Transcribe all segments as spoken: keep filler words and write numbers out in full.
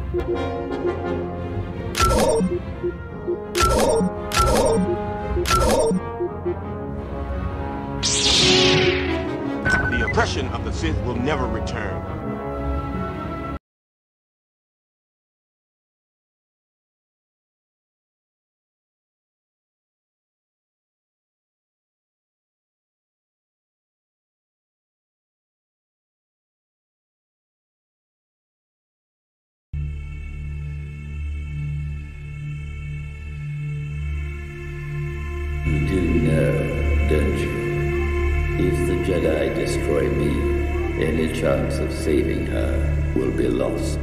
The oppression of the Sith will never return. You do know, don't you? If the Jedi destroy me, any chance of saving her will be lost.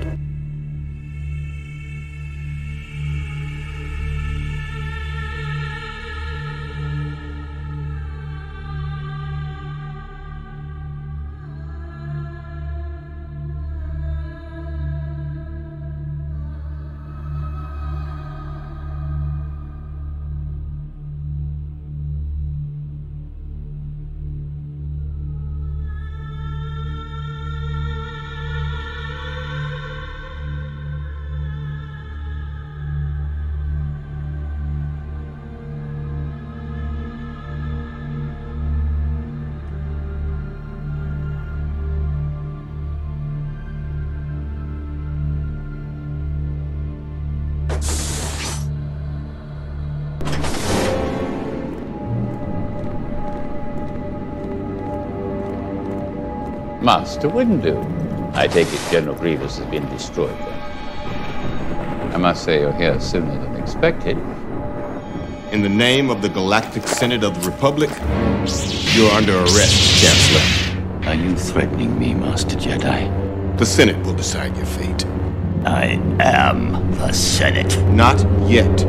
Master Windu. I take it General Grievous has been destroyed then. I must say you're here sooner than expected. In the name of the Galactic Senate of the Republic, you're under arrest, Chancellor. Are you threatening me, Master Jedi? The Senate will decide your fate. I am the Senate. Not yet.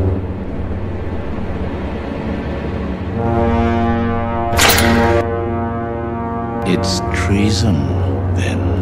It's treason, then.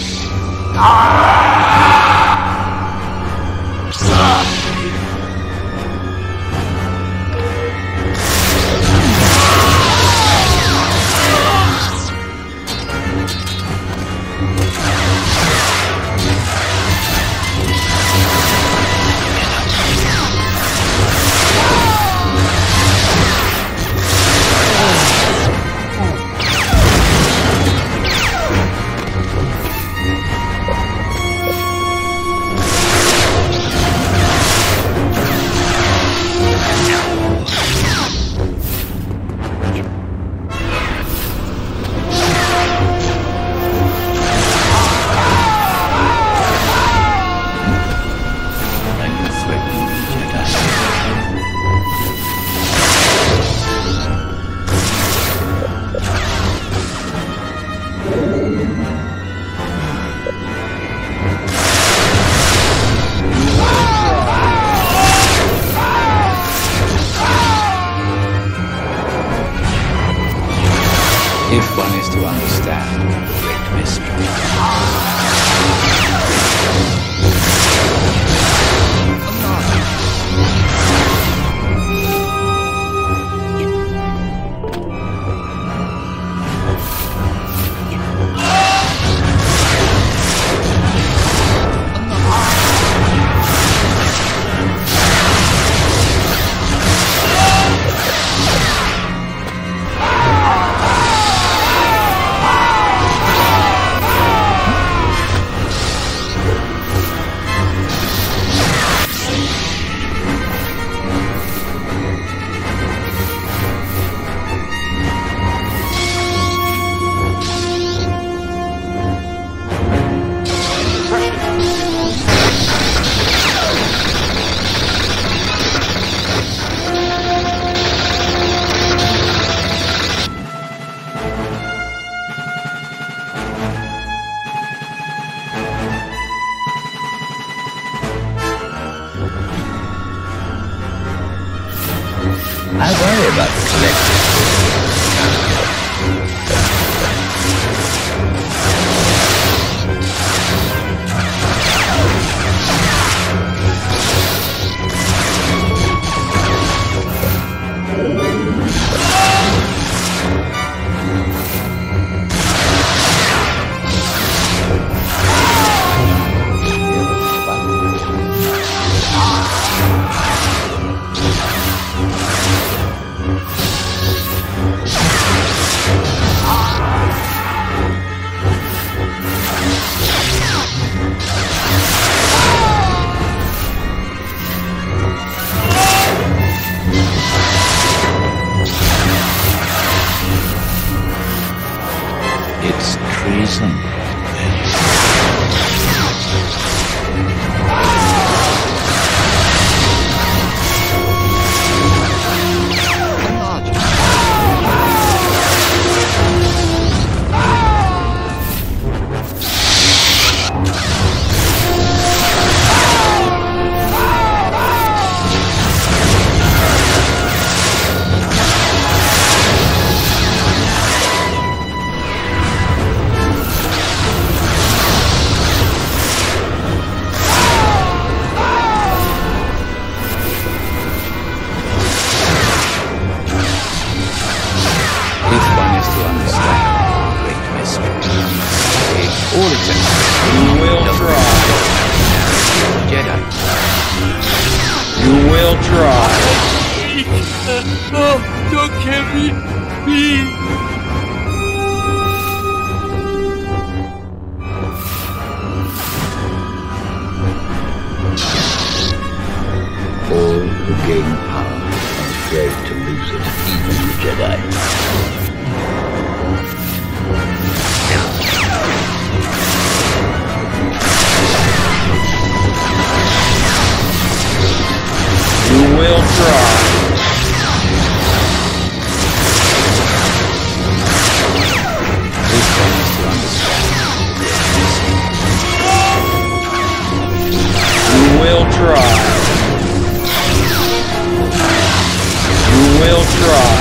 If one is to understand the great mystery. All attempts You will try. Jedi. You will try. Oh, don't kill me, please. All who gain power are afraid to lose it, even the Jedi. You will try. This one is to understand. You will try. You will try.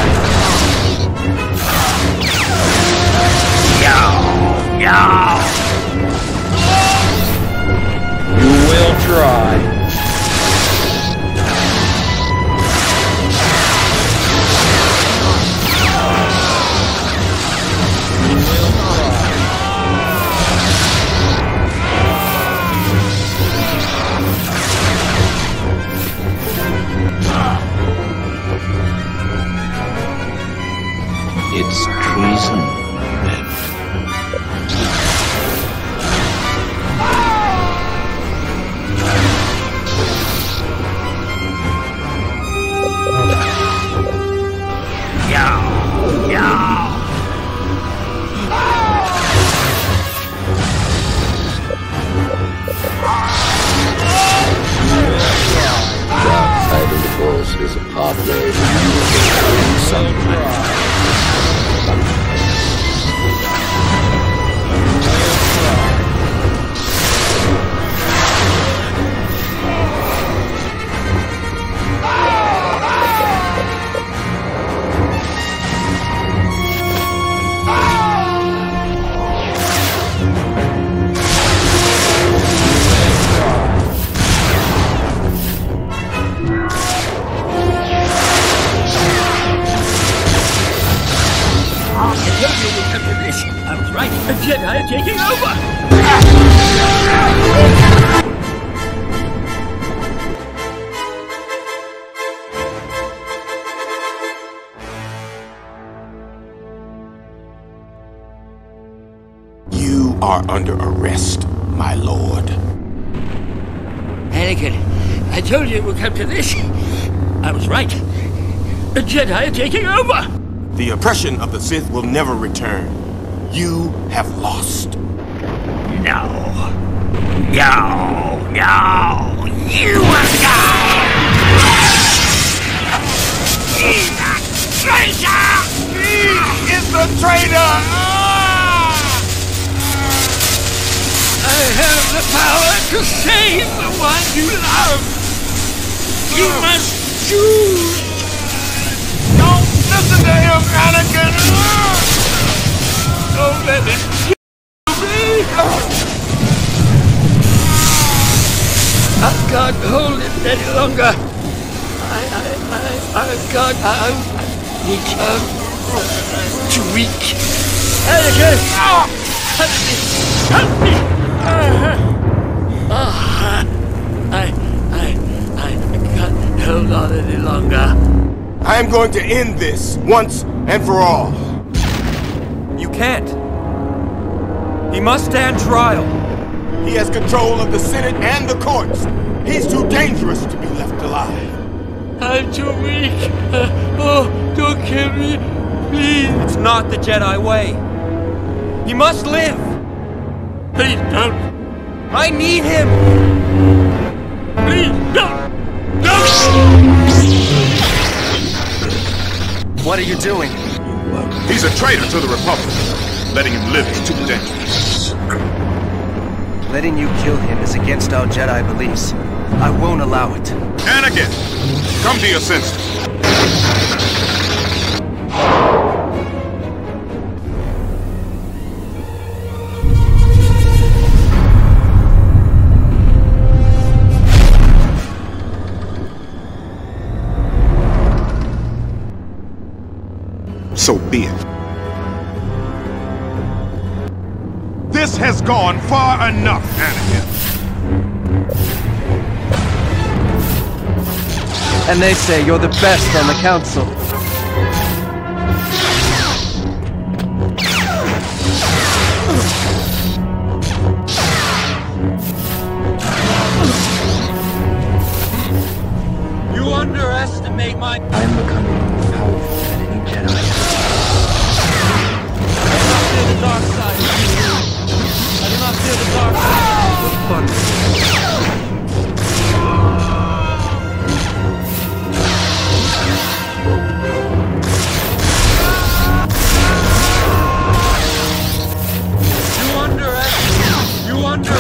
You will try. It's treason, then. Dark side of the Force is a pathway to I was right. The Jedi are taking over. You are under arrest, my lord. Anakin, I told you it would come to this. I was right. The Jedi are taking over. The oppression of the Sith will never return. You have lost. No. No. No. You are gone. He's a traitor. He is the traitor! I have the power to save the one you love. You must choose. Don't listen to him, Anakin! Don't let it kill me. I can't hold it any longer. I, I, I, I can't. I, I'm weak. I'm too weak. Anakin! Help me! Help me! Uh, uh, I, I, I can't hold on any longer. I am going to end this once and for all. You can't. He must stand trial. He has control of the Senate and the courts. He's too dangerous to be left alive. I'm too weak. Uh, oh, don't kill me, please. It's not the Jedi way. He must live. Please don't. I need him. Please don't. Don't. What are you doing? He's a traitor to the Republic. Letting him live is too dangerous. Letting you kill him is against our Jedi beliefs. I won't allow it. Anakin, come to your senses. So be it. This has gone far enough, Anakin. And they say you're the best on the council. You underestimate my... I am becoming more powerful than any Jedi. I do not fear the dark side. I do not fear the dark side. What fun. You underestimate... You under...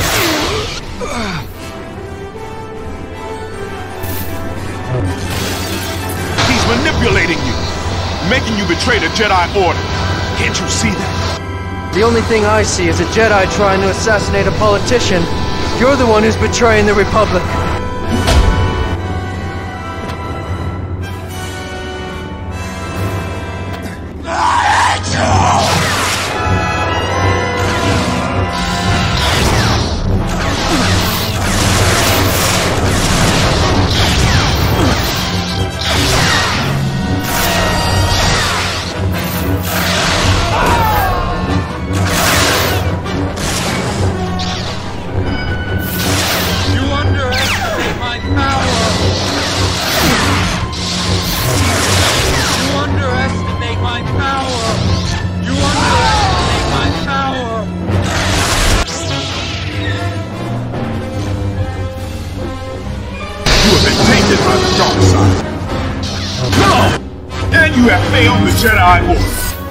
He's manipulating you, making you betray the Jedi Order. Can't you see that? The only thing I see is a Jedi trying to assassinate a politician. You're the one who's betraying the Republic. You have failed the Jedi Order.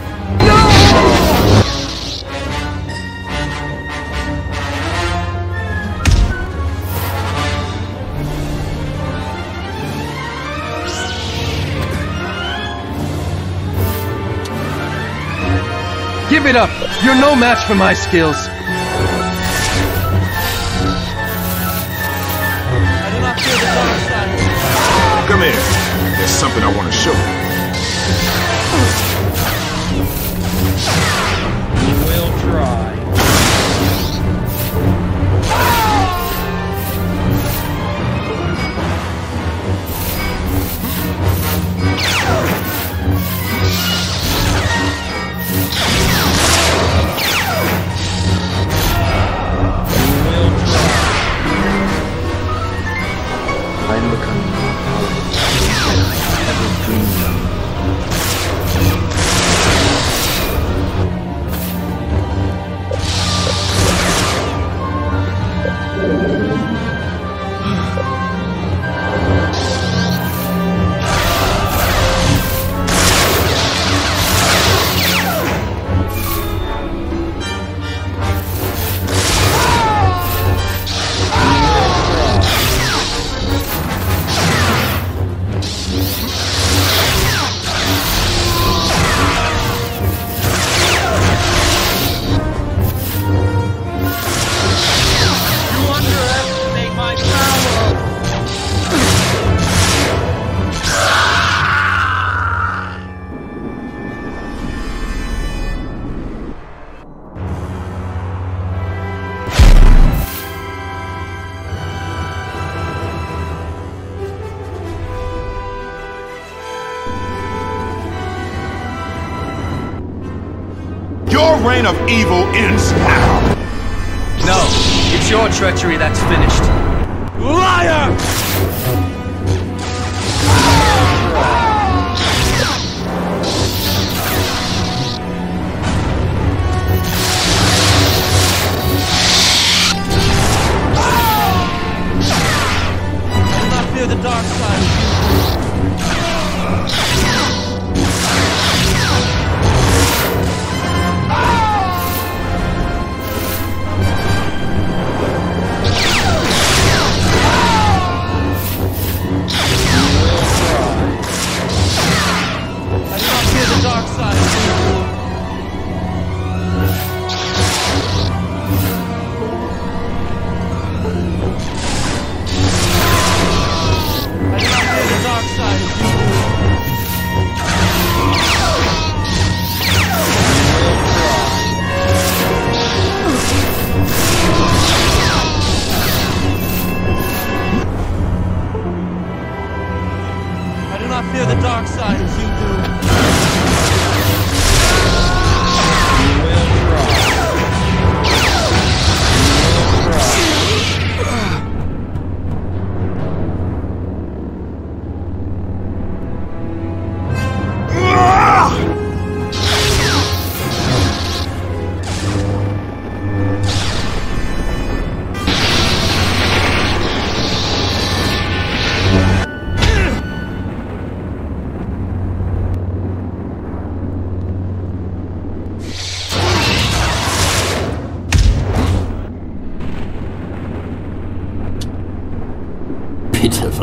Give it up! You're no match for my skills. I do not fear the dark side. Come here. There's something I want to show you. You will try. I'm becoming more powerful than I ever dreamed of. Your reign of evil ends now. No, it's your treachery that's finished. Liar! I do not fear the dark side.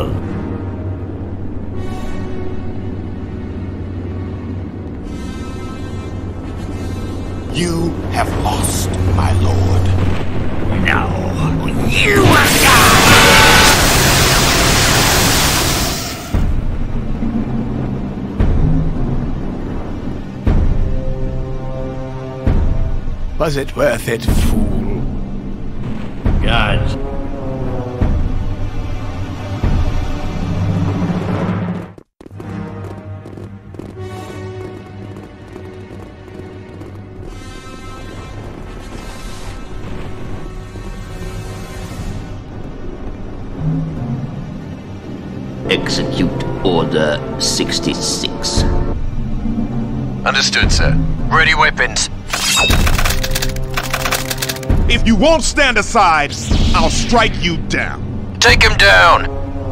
powerful. You have lost, my lord. No, you are God! Was it worth it, fool? Gods. Execute Order sixty-six. Understood, sir. Ready weapons. If you won't stand aside, I'll strike you down. Take him down!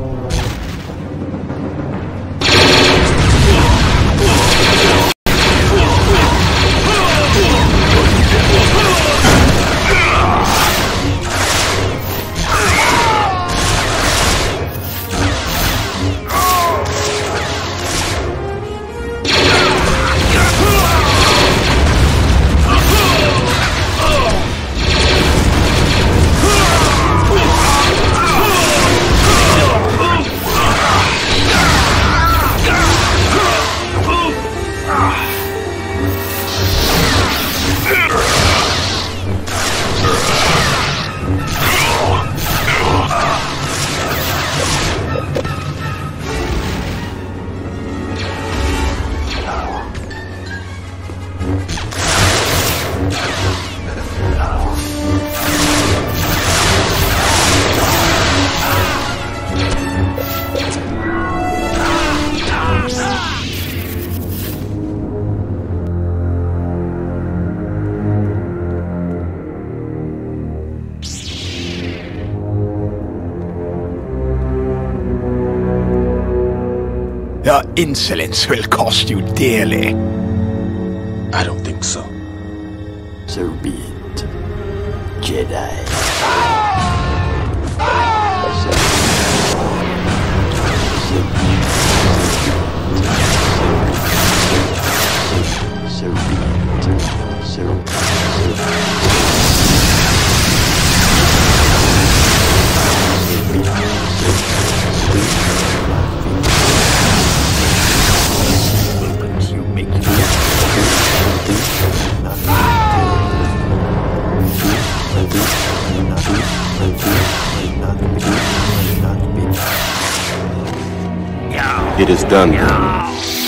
Your insolence will cost you dearly. I don't think so. So be it, Jedi. So be it. So be it. It is done, then.